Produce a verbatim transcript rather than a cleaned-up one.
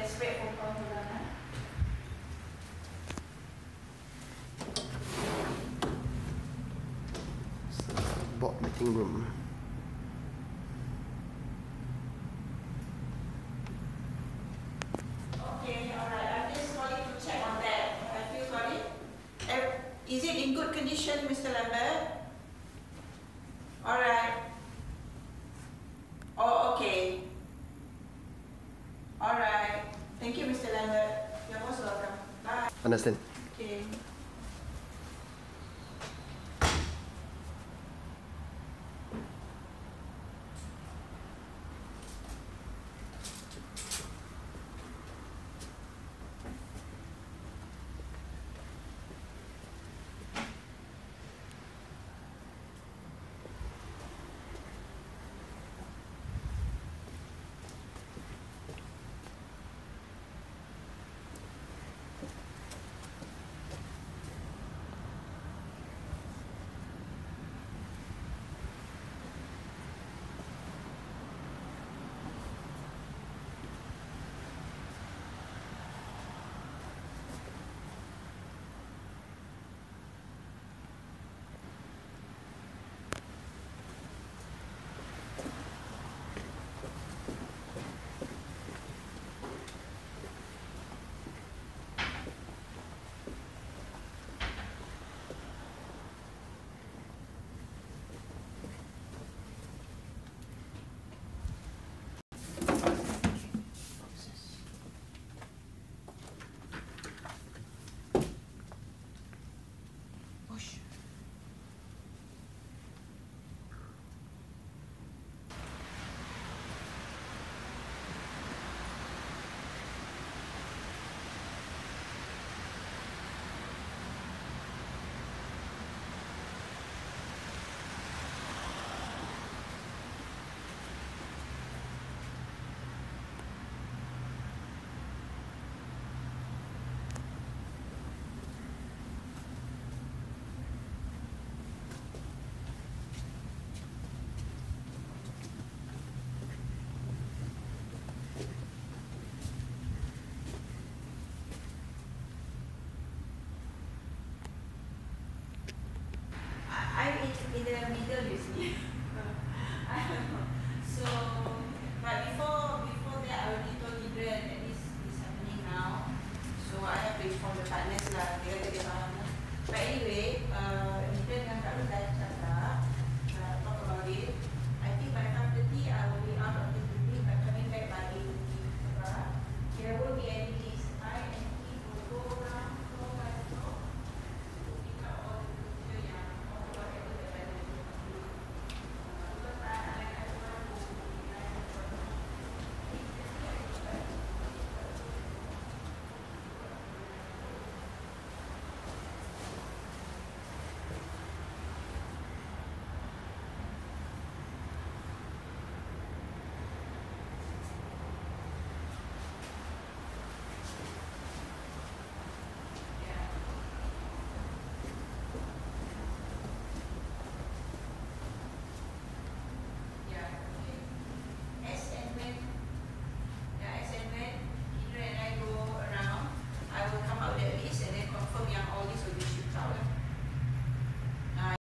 let's wait for call to run. Board meeting room. Okay, alright. I'm just calling to check on that. Have you got it? Is it in good condition, Mister Lambert? Alright. Oh, okay. Alright. Thank you, Mister Lambert. You're most welcome. Bye. Understand. Okay. I'm in, in the middle, you see. I don't know. So, but before before that, I already told Adrian that this is happening now. So I have to inform the partners lah. Dia kata dia faham lah. But anyway, uh,